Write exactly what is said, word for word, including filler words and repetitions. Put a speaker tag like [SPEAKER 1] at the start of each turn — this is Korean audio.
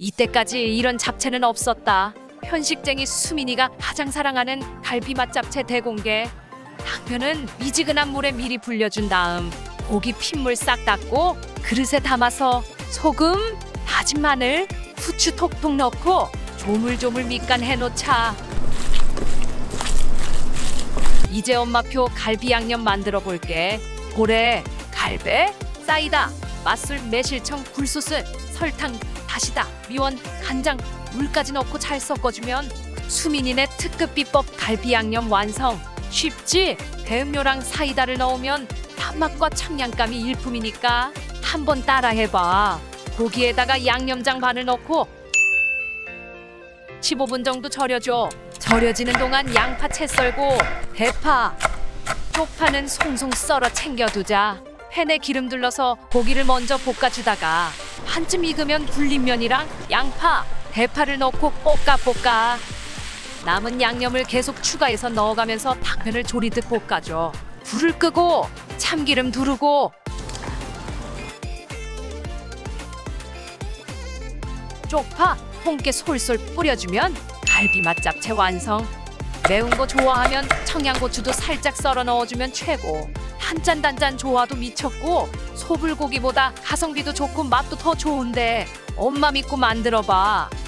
[SPEAKER 1] 이때까지 이런 잡채는 없었다. 편식쟁이 수민이가 가장 사랑하는 갈비맛 잡채 대공개. 당면은 미지근한 물에 미리 불려준 다음 고기 핏물 싹 닦고 그릇에 담아서 소금, 다진 마늘, 후추 톡톡 넣고 조물조물 밑간 해놓자. 이제 엄마표 갈비 양념 만들어 볼게. 보래, 갈배, 사이다, 맛술, 매실청, 굴소스, 설탕, 다시다, 미원, 간장, 물까지 넣고 잘 섞어주면 수민이네 특급 비법 갈비 양념 완성. 쉽지? 배음료랑 사이다를 넣으면 단맛과 청량감이 일품이니까 한번 따라해봐. 고기에다가 양념장 반을 넣고 십오 분 정도 절여줘. 절여지는 동안 양파 채 썰고 대파, 쪽파는 송송 썰어 챙겨두자. 팬에 기름 둘러서 고기를 먼저 볶아주다가 반쯤 익으면 불린 면이랑 양파, 대파를 넣고 볶아 볶아. 남은 양념을 계속 추가해서 넣어가면서 당면을 조리듯 볶아줘. 불을 끄고 참기름 두르고 쪽파, 홍깨 솔솔 뿌려주면 갈비맛 잡채 완성. 매운 거 좋아하면 청양고추도 살짝 썰어 넣어주면 최고. 단짠 단짠 좋아도 미쳤고 소불고기보다 가성비도 좋고 맛도 더 좋은데 엄마 믿고 만들어봐.